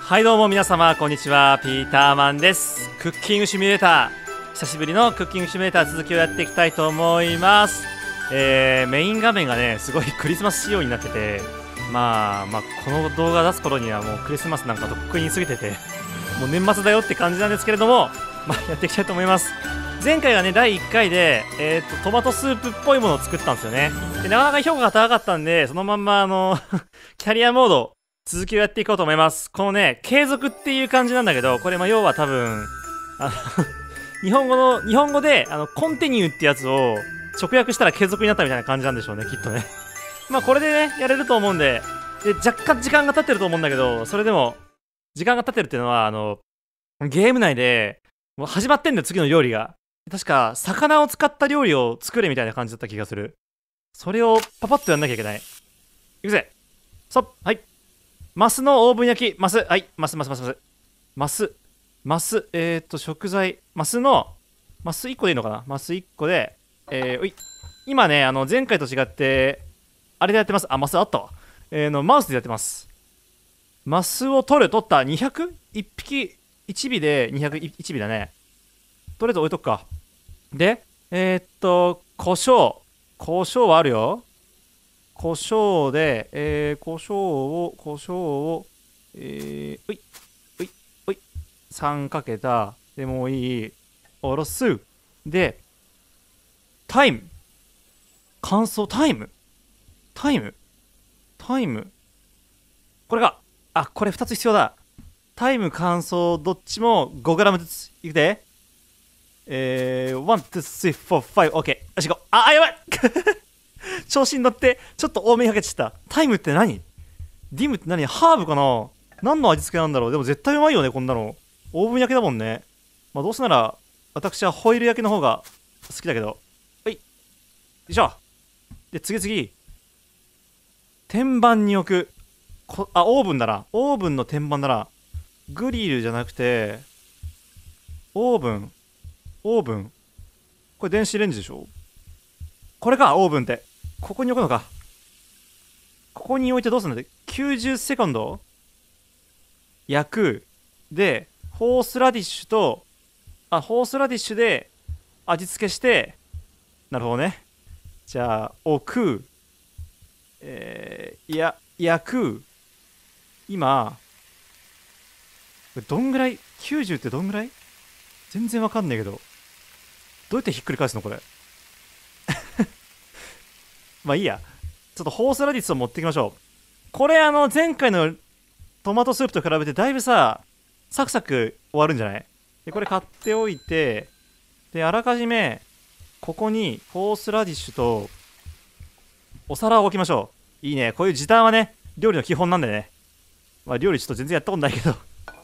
はいどうも皆様こんにちは、ピーターマンです。クッキングシミュレーター、久しぶりのクッキングシミュレーター続きをやっていきたいと思います。メイン画面がねすごいクリスマス仕様になってて、まあこの動画出す頃にはもうクリスマスなんかとっくに過ぎててもう年末だよって感じなんですけれども、やっていきたいと思います。前回がね第1回で、トマトスープっぽいものを作ったんですよね。でなかなか評価が高かったんで、そのまんまキャリアモード続きをやっていこうと思います。このね継続っていう感じなんだけど、これ要は多分日本語でコンティニューってやつを直訳したら継続になったみたいな感じなんでしょうね、きっとね。これでねやれると思うんで、若干時間が経ってると思うんだけど、それでも時間が経ってるっていうのはゲーム内でもう始まってんだよ、次の料理が。確か魚を使った料理を作れみたいな感じだった気がする。それをパパッとやんなきゃいけない。いくぜ。はい。マスのオーブン焼き。マス。はい。マス。食材。マス1個でいいのかな。マス1個で、今ね、前回と違って、あれでやってます。マスあったわ。マウスでやってます。マスを取った。200？ 1 匹、1尾で201尾だね。とりあえず置いとくか。で、胡椒。胡椒はあるよ。胡椒で、胡椒を、3かけた。でもいい。おろす。で、タイム。乾燥タイム。これが、これ2つ必要だ。タイム、乾燥、どっちも 5g ずつ。いくで。1、2、3、4、5、OK。よし、行こう。やばい調子に乗って、ちょっと多めにかけちゃった。タイムって何？ディムって何？ハーブかな？何の味付けなんだろう？でも絶対うまいよね、こんなの。オーブン焼きだもんね。どうせなら、私はホイル焼きの方が好きだけど。よいしょ。で、次。天板に置く。オーブンだな。オーブンの天板だな。グリルじゃなくて、オーブン。これ電子レンジでしょ？これか、オーブンって。ここに置くのか。ここに置いてどうするんだって。90セコンド焼く。で、ホースラディッシュで味付けして、なるほどね。じゃあ、置く。焼く。今、どんぐらい ?90 ってどんぐらい？全然わかんないけど。どうやってひっくり返すのこれ。いいや。ちょっとホースラディッシュを持ってきましょう。これ前回のトマトスープと比べてだいぶサクサク終わるんじゃない？で、これ買っておいて、で、あらかじめ、ここにホースラディッシュとお皿を置きましょう。いいね。こういう時短はね、料理の基本なんでね。料理ちょっと全然やったことないけど。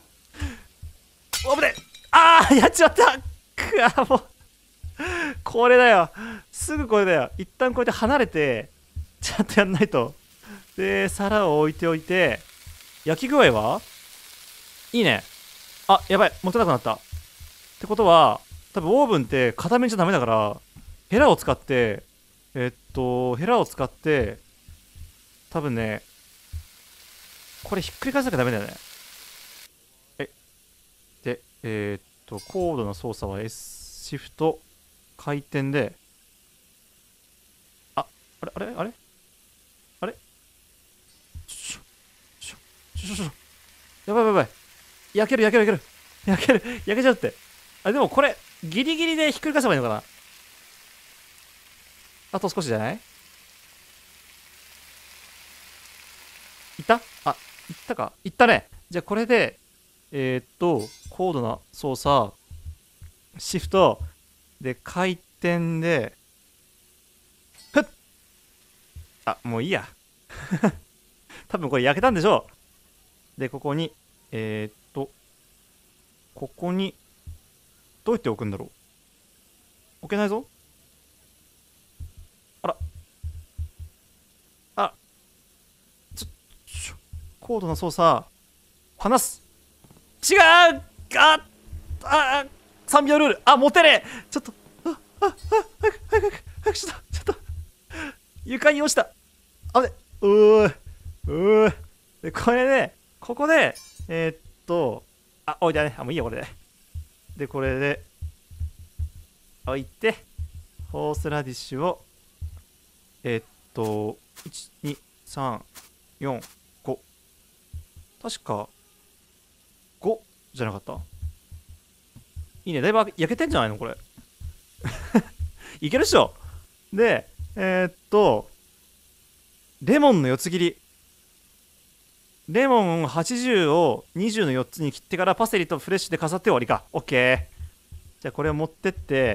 危ねえ！やっちまったもう。これだよ。すぐこれだよ。一旦こうやって離れて、ちゃんとやんないと。で、皿を置いておいて、焼き具合はいいね。やばい。持てなくなった。ってことは、多分オーブンって片面じゃダメだから、ヘラを使って、多分ね、これひっくり返さなきゃダメだよね。で、高度な操作は S シフト、回転で、あれやばい。焼けちゃうって。でもこれ、ギリギリでひっくり返せばいいのかな？あと少しじゃない？いったか？いったね。じゃあこれで、高度な操作、シフト、で、回転で、ふっ！もういいや。多分これ焼けたんでしょう。で、ここに、どうやって置くんだろう？置けないぞ。高度な操作、離す。違う！3秒ルール。持てねえ。ちょっと、早くちょっと、床に落ちた。で、これね、ここで、 置いてね。もういいよ、これで。で、これで、置いて、ホースラディッシュを、1、2、3、4、5。確か、5じゃなかった？いいね。だいぶ焼けてんじゃないのこれ。いけるっしょ。で、レモンの4つ切り。レモン80を20の4つに切ってからパセリとフレッシュで飾って終わりか。オッケー。じゃあこれを持ってって、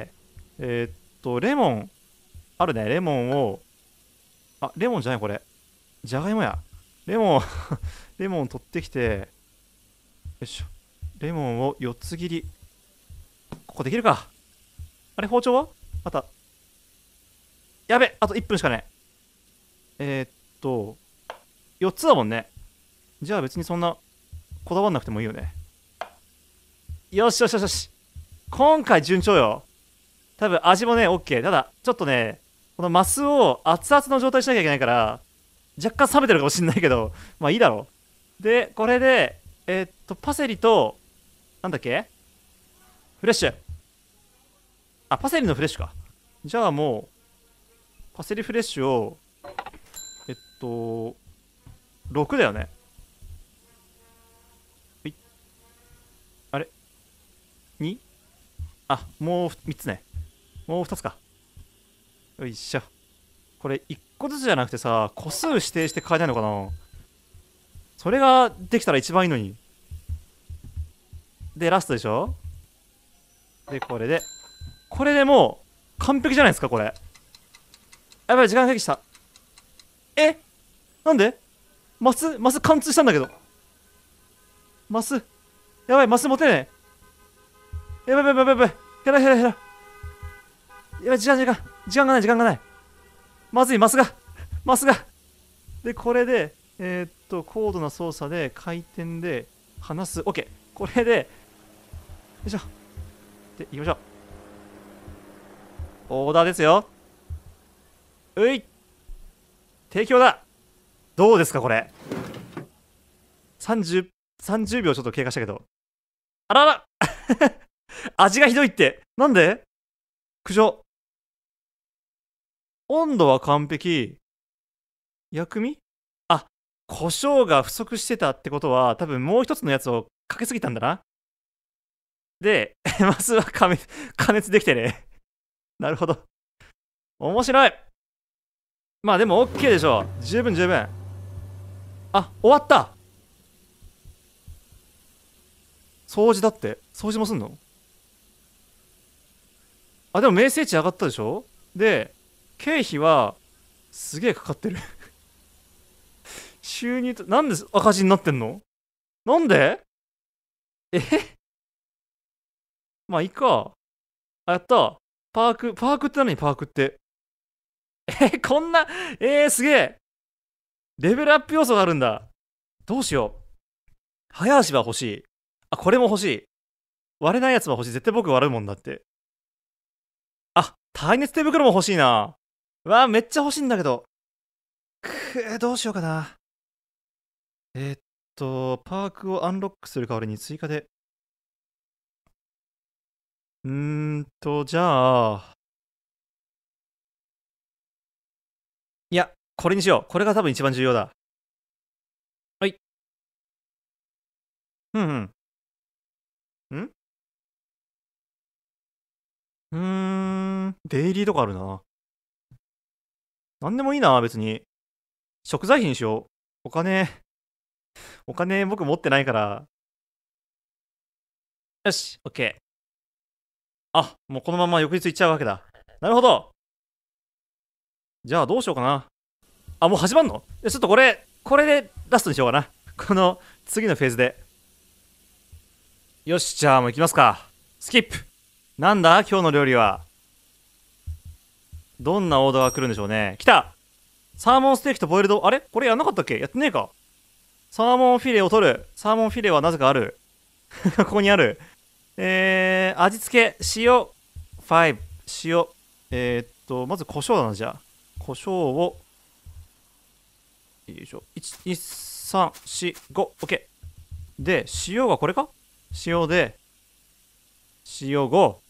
レモン、あるね。レモンを、レモンじゃないこれ。じゃがいもや。レモンレモン取ってきて、よいしょ。レモンを4つ切り。ここできるか。あれ、包丁はまた。やべ、あと1分しかない。4つだもんね。じゃあ別にそんな、こだわんなくてもいいよね。よしよしよしよし。今回順調よ。多分味もね、OK。ただ、ちょっとね、このマスを熱々の状態にしなきゃいけないから、若干冷めてるかもしんないけど、まあいいだろう。で、これで、パセリと、なんだっけフレッシュ。パセリのフレッシュか。じゃあもう、パセリフレッシュを、6だよね。あれ ?2？ もう3つね。もう2つか。よいしょ。これ1個ずつじゃなくてさ、個数指定して変えないのかな？それができたら一番いいのに。で、ラストでしょ？で、これでもう完璧じゃないですか、これ。やばい、時間かけした。なんでマス貫通したんだけど。やばい、マス持てねえ。やばいやばいやばい。減ら減ら減ら。やばい、時間がない。まずい、マスが。で、これで、高度な操作で回転で離す。OK。これで、よいしょ。で、行きましょう。オーダーですよ。提供だ。どうですか、これ。30秒ちょっと経過したけど。あらら味がひどいって。なんで？苦情。温度は完璧。薬味？胡椒が不足してたってことは、多分もう一つのやつをかけすぎたんだな。で、マスは加熱できてね。なるほど。面白い。まあでも OK でしょ。十分。終わった。掃除だって。掃除もすんの？でも明細値上がったでしょ？で、経費はすげえかかってる。収入と、なんで赤字になってんの？なんで？まあいいか。やった。パークって何？パークって。こんな、すげえ。レベルアップ要素があるんだ。どうしよう。早足は欲しい。これも欲しい。割れないやつは欲しい。絶対僕割るもんだって。耐熱手袋も欲しいな。めっちゃ欲しいんだけど。どうしようかな。パークをアンロックする代わりに追加で。じゃあ。いや、これにしよう。これが多分一番重要だ。はい。デイリーとかあるな。なんでもいいな、別に。食材費にしよう。お金僕持ってないから。よし、オッケー。もうこのまま翌日行っちゃうわけだ。なるほど。じゃあどうしようかな。もう始まんの？ちょっとこれでラストにしようかな。この次のフェーズで。よし、じゃあもう行きますか。スキップ。なんだ今日の料理は。どんなオーダーが来るんでしょうね。来た。サーモンステーキとボイルド。これやんなかったっけ？やってねえか。サーモンフィレを取る。サーモンフィレはなぜかある。ここにある。味付け。塩。5。塩。まず胡椒だな、じゃあ。胡椒を。よいしょ。1、2、3、4、5。OK。 で、塩がこれか。塩で、塩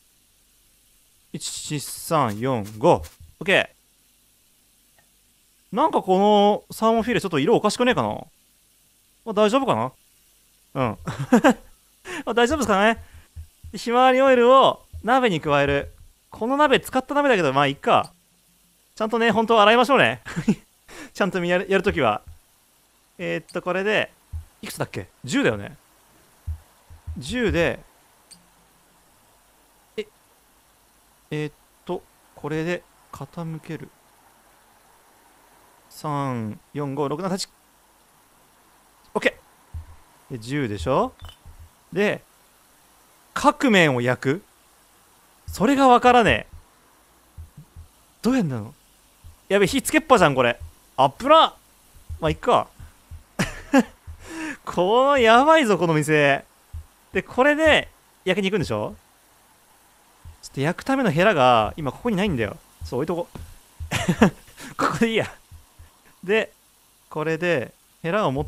5。12345。OK。なんかこのサーモンフィレちょっと色おかしくねえかな。大丈夫かな。うん。大丈夫ですかね。ひまわりオイルを鍋に加える。この鍋使った鍋だけど、まあいっか。ちゃんとね、本当は洗いましょうね。ちゃんとやるときは。これで、いくつだっけ？ 10 だよね。10で、これで傾ける。3、4、5、6、7、8。OK。で、10でしょ。で、各面を焼く。それがわからねえ。どうやんなの。やべ、火つけっぱじゃん、これ。あっぶな。まあ、いっか。この、やばいぞ、この店。で、これで、焼きに行くんでしょ。ちょっと焼くためのヘラが、今ここにないんだよ。そう、置いとこう。ここでいいや。で、これで、ヘラを持って、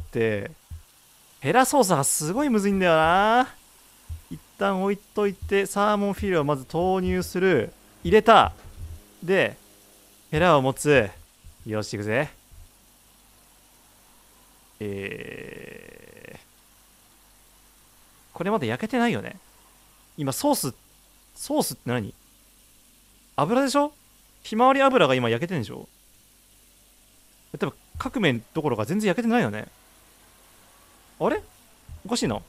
ヘラ操作がすごいむずいんだよな。一旦置いといて、サーモンフィレをまず投入する。入れた。で、ヘラを持つ。よし、いくぜ。これまだ焼けてないよね。今、ソースって何？油でしょ？ひまわり油が今焼けてんでしょ？例えば、各面どころか全然焼けてないよね。あれ？おかしいな。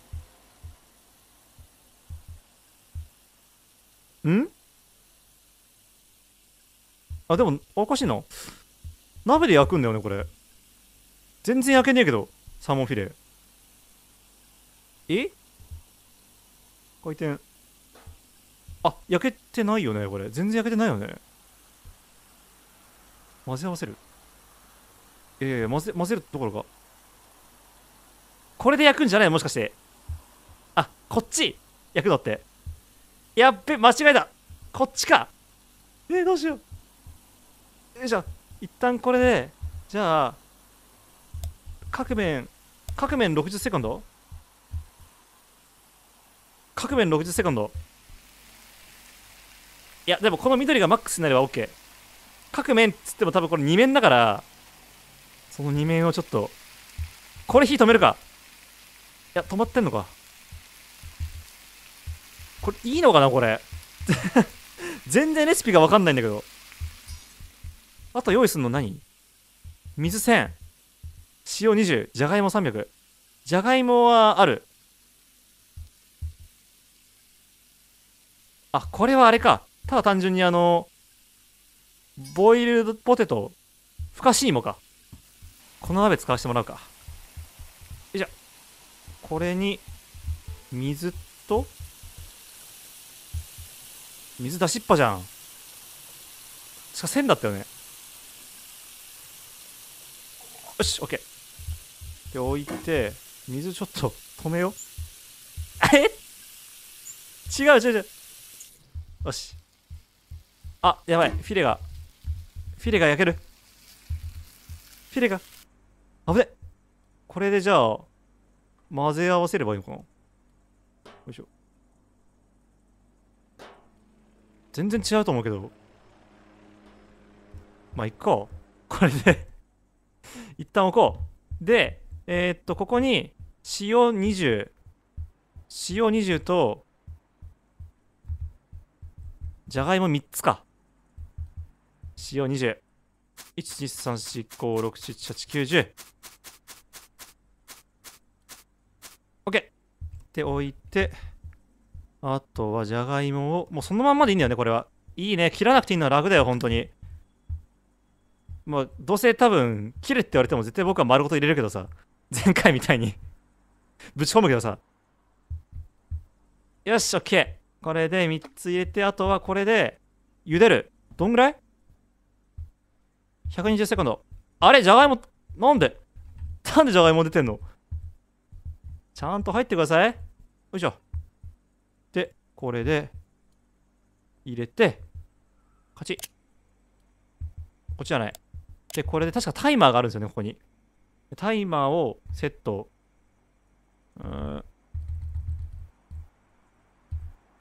あ、でも、おかしいな。鍋で焼くんだよね、これ。全然焼けねえけど、サーモンフィレ。回転。あ、焼けてないよね、これ。全然焼けてないよね。混ぜ合わせる。混ぜるところか。これで焼くんじゃないの？もしかして。あ、こっち焼くのって。やっべ、間違えた。こっちか。どうしよう。よいしょ。一旦これで、じゃあ、各面60セコンド。各面60セコンド。いや、でもこの緑がマックスになれば OK。各面っつっても多分これ2面だから、その2面をちょっと、これ火止めるか。いや、止まってんのか。これいいのかな、これ。全然レシピがわかんないんだけど。あと用意するの何？水1000、塩20、じゃがいも300。じゃがいもはある。あ、これはあれか。ただ単純にボイルドポテト、ふかし芋か。この鍋使わせてもらうか。よいしょ。これに、水と、水出しっぱじゃん。しか1000だったよね。よし、オッケー。で、置いて、水ちょっと止めよう。違う違う違う。よし。あ、やばい。フィレが焼ける。フィレが。危ね。これでじゃあ、混ぜ合わせればいいのかな。よいしょ。全然違うと思うけど。まあ、いっか。これで一旦置こう。で、ここに、塩20。塩20と、じゃがいも3つか。塩20。1、2、3、4、5、6、7、8、9、10。OK。で、置いて、あとはじゃがいもを、もうそのまんまでいいんだよね、これは。いいね。切らなくていいのは楽だよ、本当に。まあ、どうせ多分、切れって言われても絶対僕は丸ごと入れるけどさ。前回みたいにぶち込むけどさ。よし、OK。これで3つ入れて、あとはこれで、茹でる。どんぐらい？ 120 セコンド。あれ、じゃがいも、なんでじゃがいも出てんの？ちゃんと入ってください。よいしょ。で、これで、入れて、カチッ。こっちじゃない。で、これで確かタイマーがあるんですよね、ここに。タイマーをセット。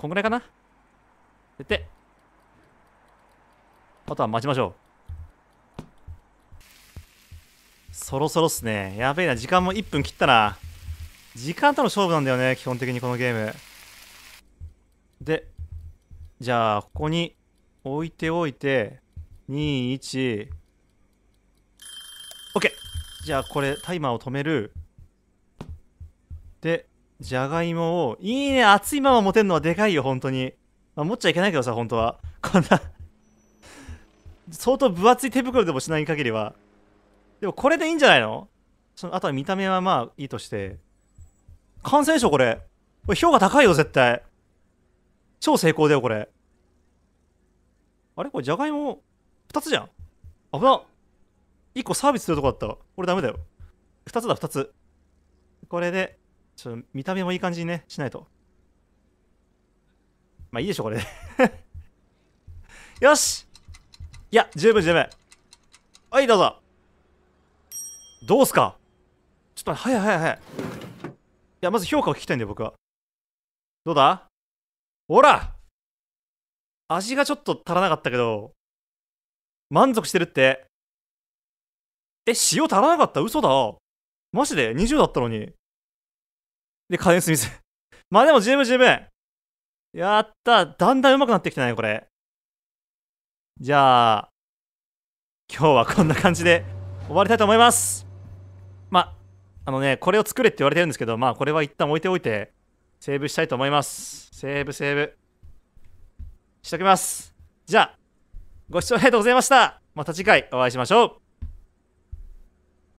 こんぐらいかな。で、あとは待ちましょう。そろそろっすね。やべえな、時間も1分切ったな。時間との勝負なんだよね、基本的にこのゲーム。で、じゃあ、ここに置いておいて、2、1、OK。じゃあ、これ、タイマーを止める。で、じゃがいもを、いいね、熱いまま持てんのはでかいよ、本当に。まあ、持っちゃいけないけどさ、本当は。こんな相当分厚い手袋でもしない限りは。でも、これでいいんじゃないの？あとは見た目はまあいいとして。完成でしょ、これ。これ評価高いよ、絶対。超成功だよ、これ。あれこれ、じゃがいも、2つじゃん。危なっ。1個サービスするとこだった。これダメだよ。2つだ、2つ。これで、見た目もいい感じにね、しないと。まあいいでしょ、これで。よし。いや、十分十分。はい、どうぞ。どうすか？ちょっと早い早い早い。いや、まず評価を聞きたいんだよ、僕は。どうだ？ほら！味がちょっと足らなかったけど、満足してるって。塩足らなかった？嘘だ。マジで ?20 だったのに。で、加熱水。まあでも十分十分。やった。だんだん上手くなってきたね、これ。じゃあ、今日はこんな感じで終わりたいと思います。まあ、これを作れって言われてるんですけど、まあ、これは一旦置いておいて、セーブしたいと思います。セーブ、セーブ。しときます。じゃあ、ご視聴ありがとうございました。また次回お会いしましょう。